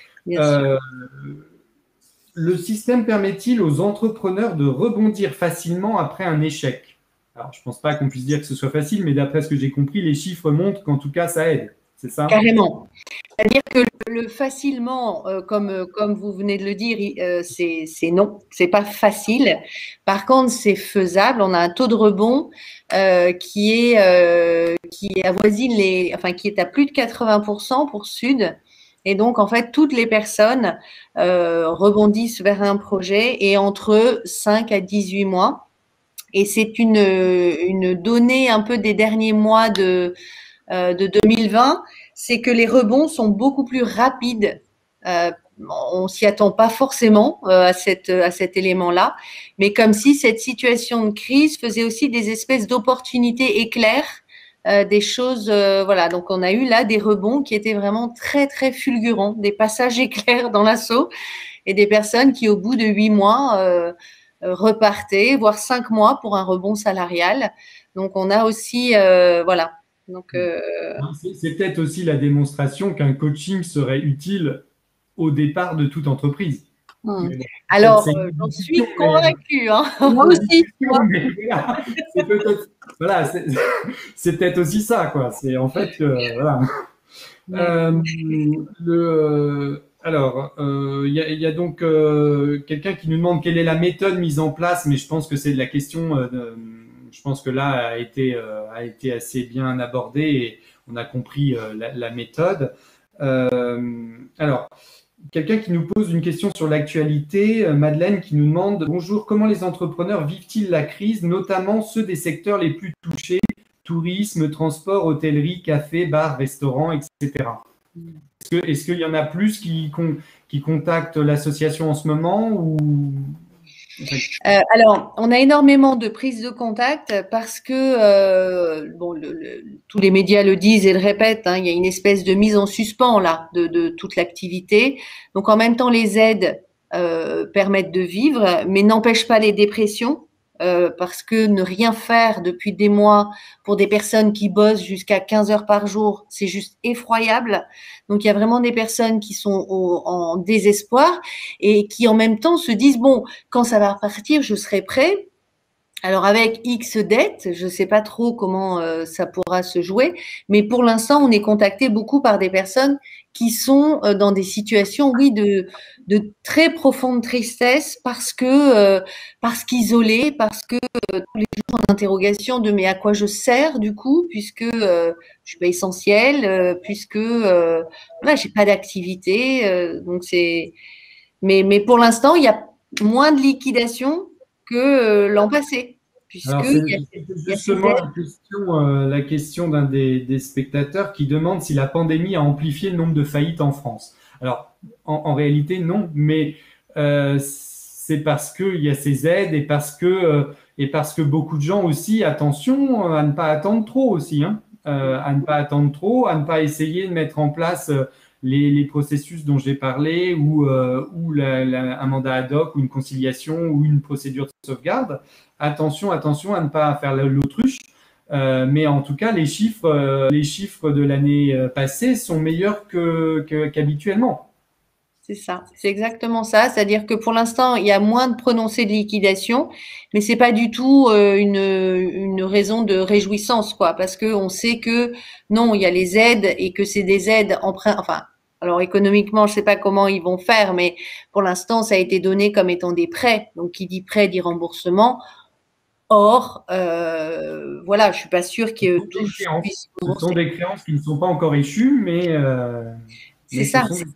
Le système permet-il aux entrepreneurs de rebondir facilement après un échec? Alors, je ne pense pas qu'on puisse dire que ce soit facile, mais d'après ce que j'ai compris, les chiffres montrent qu'en tout cas, ça aide. C'est ça? Carrément. C'est-à-dire que le facilement, comme vous venez de le dire, c'est non, c'est pas facile. Par contre, c'est faisable. On a un taux de rebond qui avoisine qui est à plus de 80% pour Sud. Et donc, en fait, toutes les personnes rebondissent vers un projet et entre 5 à 18 mois. Et c'est une donnée un peu des derniers mois de 2020, c'est que les rebonds sont beaucoup plus rapides. On s'y attend pas forcément à cet élément-là, mais comme si cette situation de crise faisait aussi des espèces d'opportunités éclairs, des choses, voilà. Donc on a eu là des rebonds qui étaient vraiment très très fulgurants, des passages éclairs dans l'assaut, et des personnes qui au bout de 8 mois repartaient, voire 5 mois pour un rebond salarial. Donc on a aussi, voilà. Donc, c'est peut-être aussi la démonstration qu'un coaching serait utile au départ de toute entreprise. Alors, j'en suis convaincue. Hein. Moi aussi. C'est peut-être aussi ça, quoi. C'est en fait, voilà. Alors, il y a donc quelqu'un qui nous demande quelle est la méthode mise en place, mais je pense que c'est la question. Je pense que là a été assez bien abordée et on a compris la méthode. Alors, quelqu'un qui nous pose une question sur l'actualité, Madeleine, qui nous demande: bonjour, comment les entrepreneurs vivent-ils la crise, notamment ceux des secteurs les plus touchés, tourisme, transport, hôtellerie, café, bar, restaurant, etc. Est-ce qu'il y en a plus qui contactent l'association en ce moment ou... Alors, on a énormément de prises de contact parce que, tous les médias le disent et le répètent, hein, il y a une espèce de mise en suspens là de toute l'activité. Donc, en même temps, les aides permettent de vivre, mais n'empêchent pas les dépressions. Parce que ne rien faire depuis des mois pour des personnes qui bossent jusqu'à 15 heures par jour, c'est juste effroyable. Donc, il y a vraiment des personnes qui sont en désespoir et qui en même temps se disent, bon, quand ça va repartir, je serai prêt. Alors, avec X dettes, je ne sais pas trop comment ça pourra se jouer, mais pour l'instant, on est contacté beaucoup par des personnes qui sont dans des situations, oui, de très profonde tristesse parce qu'isolées, parce que tous les jours en interrogation de mais à quoi je sers du coup, puisque je suis pas essentielle, puisque voilà, j'ai pas d'activité, donc c'est. Mais pour l'instant, il y a moins de liquidation que l'an passé. Alors, c'est justement la question d'un des spectateurs qui demande si la pandémie a amplifié le nombre de faillites en France. Alors, en réalité, non, mais c'est parce qu'il y a ces aides et parce que beaucoup de gens aussi, attention à ne pas attendre trop aussi, hein, à ne pas attendre trop, à ne pas essayer de mettre en place les processus dont j'ai parlé ou un mandat ad hoc ou une conciliation ou une procédure de sauvegarde. Attention à ne pas faire l'autruche. Mais en tout cas, les chiffres de l'année passée sont meilleurs qu'habituellement. C'est ça, c'est exactement ça. C'est-à-dire que pour l'instant, il y a moins de prononcés de liquidation, mais c'est pas du tout une raison de réjouissance, quoi, parce que on sait que non, il y a les aides et que c'est des aides enfin, alors économiquement, je sais pas comment ils vont faire, mais pour l'instant, ça a été donné comme étant des prêts. Donc, qui dit prêt dit remboursement. Or, voilà, je suis pas sûre que tous puissent Ce sont rembourser. des créances qui ne sont pas encore échues, C'est mais ce ça. sont des...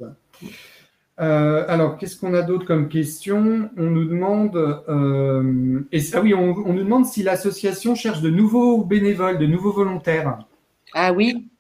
Alors, qu'est-ce qu'on a d'autre comme question? On nous demande, ah oui, on nous demande si l'association cherche de nouveaux bénévoles, de nouveaux volontaires. Ah oui.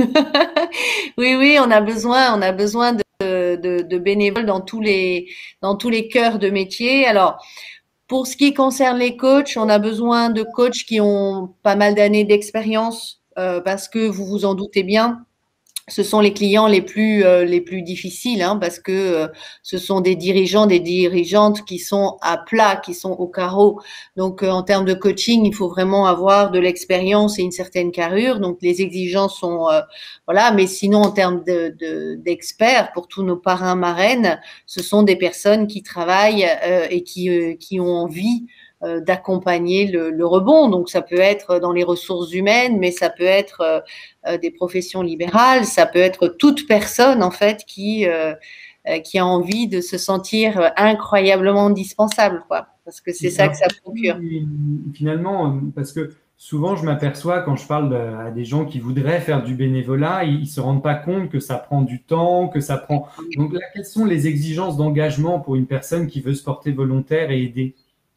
Oui, oui, on a besoin de bénévoles dans tous les cœurs de métier. Alors, pour ce qui concerne les coachs, on a besoin de coachs qui ont pas mal d'années d'expérience, parce que vous vous en doutez bien, ce sont les clients les plus difficiles, hein, parce que ce sont des dirigeants, des dirigeantes qui sont à plat, qui sont au carreau. Donc, en termes de coaching, il faut vraiment avoir de l'expérience et une certaine carrure. Donc, les exigences sont voilà. Mais sinon, en termes d'experts, pour tous nos parrains marraines, ce sont des personnes qui travaillent et qui ont envie d'accompagner le rebond. Donc, ça peut être dans les ressources humaines, mais ça peut être des professions libérales, ça peut être toute personne en fait qui a envie de se sentir incroyablement indispensable, quoi, parce que c'est ça que ça procure. Finalement, parce que souvent je m'aperçois quand je parle à des gens qui voudraient faire du bénévolat, ils ne se rendent pas compte que ça prend du temps, que ça prend. Donc là, quelles sont les exigences d'engagement pour une personne qui veut se porter volontaire et aider?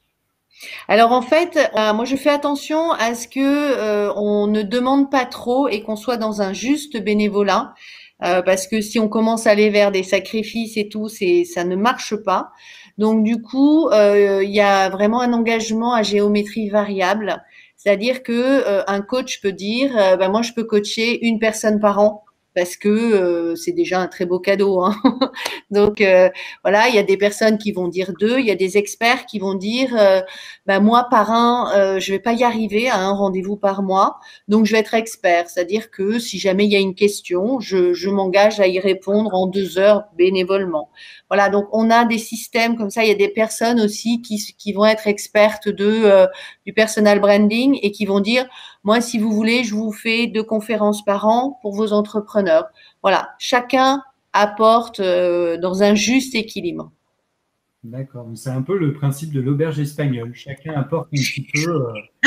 Alors en fait, moi je fais attention à ce que on ne demande pas trop et qu'on soit dans un juste bénévolat, parce que si on commence à aller vers des sacrifices et tout, ça ne marche pas. Donc du coup, il y a vraiment un engagement à géométrie variable, c'est-à-dire que un coach peut dire, ben moi je peux coacher une personne par an. Parce que c'est déjà un très beau cadeau, hein. Donc voilà, il y a des personnes qui vont dire deux, il y a des experts qui vont dire ben moi par un, je vais pas y arriver à un rendez-vous par mois, donc je vais être expert, c'est-à-dire que si jamais il y a une question, je m'engage à y répondre en 2 heures bénévolement. Voilà, donc on a des systèmes comme ça. Il y a des personnes aussi qui vont être expertes du personal branding et qui vont dire moi si vous voulez, je vous fais 2 conférences par an pour vos entrepreneurs. Voilà, chacun apporte dans un juste équilibre. D'accord, c'est un peu le principe de l'auberge espagnole. Chacun apporte un petit peu.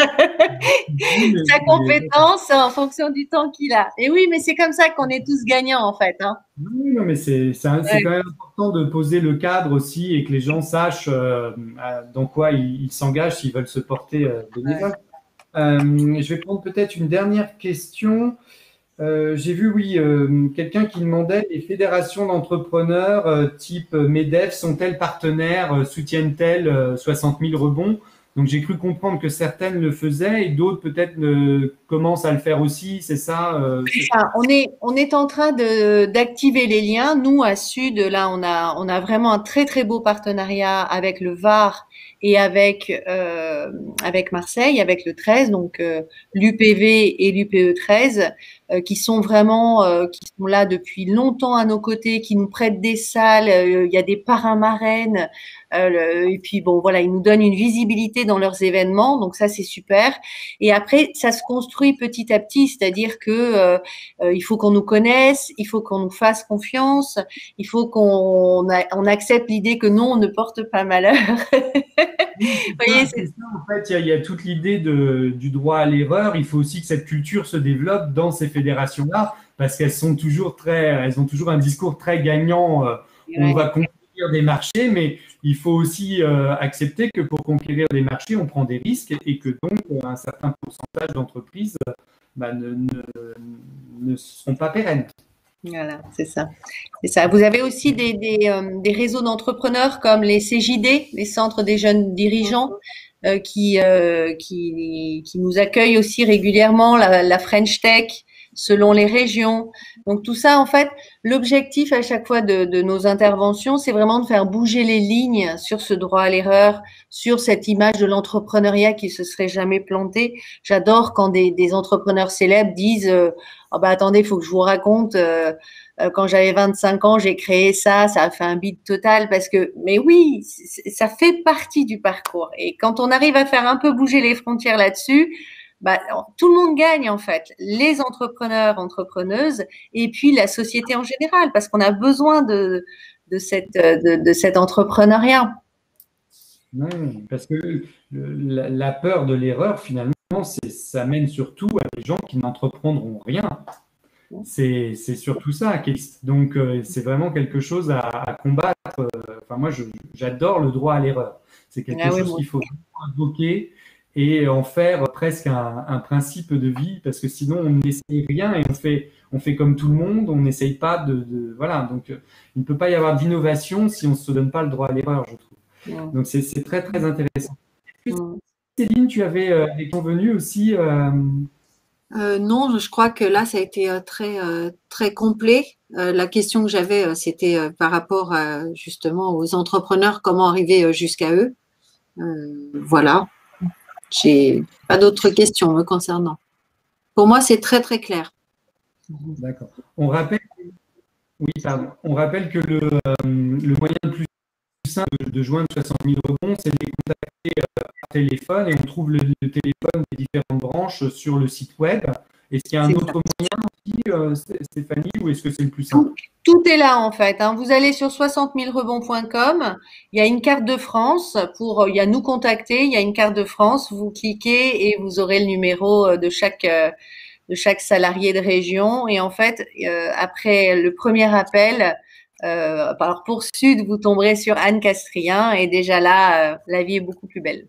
Sa compétence en fonction du temps qu'il a. Et oui, mais c'est comme ça qu'on est tous gagnants en fait, hein. Oui, non, mais c'est quand même important de poser le cadre aussi et que les gens sachent dans quoi ils s'engagent s'ils veulent se porter bénévole. Je vais prendre peut-être une dernière question. J'ai vu, oui, quelqu'un qui demandait les fédérations d'entrepreneurs type MEDEF sont-elles partenaires, soutiennent-elles 60 000 rebonds? Donc j'ai cru comprendre que certaines le faisaient et d'autres peut-être commencent à le faire aussi, c'est ça? On est en train d'activer les liens. Nous, à Sud, là, on a vraiment un très, très beau partenariat avec le Var et avec Marseille, avec le 13, donc l'UPV et l'UPE 13, qui sont vraiment, qui sont là depuis longtemps à nos côtés, qui nous prêtent des salles. Il y a des parrains marraines. Et puis bon, voilà, ils nous donnent une visibilité dans leurs événements, donc ça c'est super. Et après, ça se construit petit à petit, c'est-à-dire que il faut qu'on nous connaisse, il faut qu'on nous fasse confiance, il faut on accepte l'idée que non, on ne porte pas malheur. Voyez, C'est ça, en fait, il y a toute l'idée du droit à l'erreur. Il faut aussi que cette culture se développe dans ces fédérations-là, parce elles ont toujours un discours très gagnant. On va conquérir des marchés, mais il faut aussi accepter que pour conquérir des marchés, on prend des risques et que donc un certain pourcentage d'entreprises ne seront pas pérennes. Voilà, c'est ça. C'est ça. Vous avez aussi des réseaux d'entrepreneurs comme les CJD, les centres des jeunes dirigeants, qui nous accueillent aussi régulièrement, la French Tech. selon les régions. Donc tout ça, en fait, l'objectif à chaque fois de nos interventions, c'est vraiment de faire bouger les lignes sur ce droit à l'erreur, sur cette image de l'entrepreneuriat qui se serait jamais planté. J'adore quand des entrepreneurs célèbres disent oh bah attendez, il faut que je vous raconte. Quand j'avais 25 ans, j'ai créé ça, ça a fait un bide total parce que, mais oui, ça fait partie du parcours. Et quand on arrive à faire un peu bouger les frontières là-dessus, bah, tout le monde gagne en fait, les entrepreneurs, entrepreneuses, et puis la société en général, parce qu'on a besoin de cet entrepreneuriat. Oui, parce que la peur de l'erreur, finalement, ça mène surtout à des gens qui n'entreprendront rien. C'est surtout ça qui existe. Donc, c'est vraiment quelque chose à combattre. Enfin, moi, j'adore le droit à l'erreur. C'est quelque chose qu'il faut invoquer et en faire presque un principe de vie, parce que sinon, on n'essaye rien et on fait comme tout le monde. On n'essaye pas voilà. Donc, il ne peut pas y avoir d'innovation si on ne se donne pas le droit à l'erreur, je trouve. Donc, c'est très, très intéressant. Céline, tu avais des convenus aussi non, je crois que là, ça a été très complet. La question que j'avais, c'était par rapport justement aux entrepreneurs, comment arriver jusqu'à eux. Voilà. J'ai pas d'autres questions me concernant. Pour moi, c'est très, très clair. D'accord. On rappelle que le moyen le plus simple de joindre 60 000 rebonds, c'est de les contacter par téléphone, et on trouve le téléphone des différentes branches sur le site web. Est-ce qu'il y a un autre moyen aussi, Stéphanie, ou est-ce que c'est le plus simple? Tout est là en fait. Vous allez sur 60 000rebonds.com, il y a une carte de France il y a nous contacter, il y a une carte de France, vous cliquez et vous aurez le numéro de chaque salarié de région. Et en fait, après le premier appel, alors pour Sud, vous tomberez sur Anne Castrien, et déjà là, la vie est beaucoup plus belle.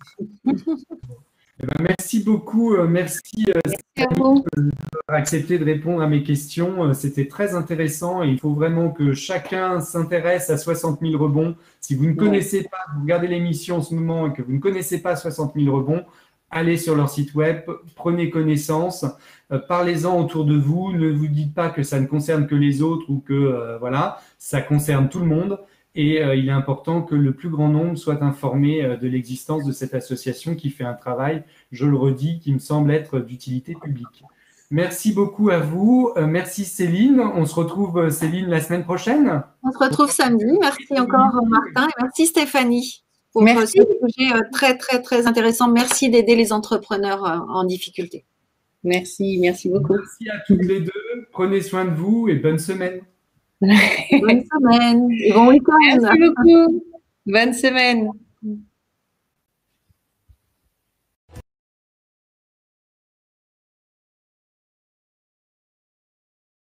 Merci beaucoup, merci d'avoir accepté de répondre à mes questions. C'était très intéressant et il faut vraiment que chacun s'intéresse à 60 000 rebonds. Si vous ne connaissez pas, vous regardez l'émission en ce moment et que vous ne connaissez pas 60 000 rebonds, allez sur leur site web, prenez connaissance, parlez-en autour de vous. Ne vous dites pas que ça ne concerne que les autres ou que voilà, ça concerne tout le monde. Et il est important que le plus grand nombre soit informé de l'existence de cette association qui fait un travail, je le redis, qui me semble être d'utilité publique. Merci beaucoup à vous. Merci Céline. On se retrouve, Céline, la semaine prochaine. On se retrouve samedi. Merci encore Martin et merci Stéphanie pour ce sujet très, très, très intéressant. Merci d'aider les entrepreneurs en difficulté. Merci beaucoup. Merci à tous les deux. Prenez soin de vous et bonne semaine. Bonne semaine et bon week-end. Merci beaucoup. Bonne semaine.